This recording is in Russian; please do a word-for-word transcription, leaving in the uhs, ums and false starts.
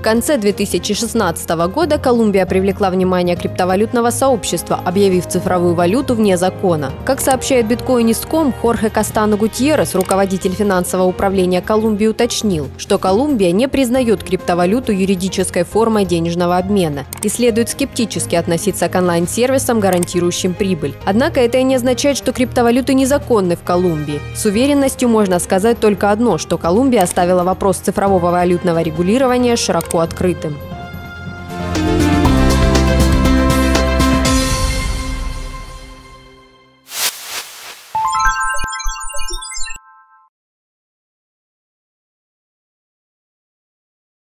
конце две тысячи шестнадцатого года Колумбия привлекла внимание криптовалютного сообщества, объявив цифровую валюту вне закона. Как сообщает биткоин точка ком, Хорхе Кастано Гутьеррес, руководитель финансового управления Колумбии, уточнил, что Колумбия не признает криптовалюту юридической формой денежного обмена и следует скептически относиться к онлайн-сервисам, гарантирующим прибыль. Однако это и не означает, что криптовалюты незаконны в Колумбии. С уверенностью можно сказать только одно, что Колумбия оставила вопрос цифрового валютного регулирования широко открытым.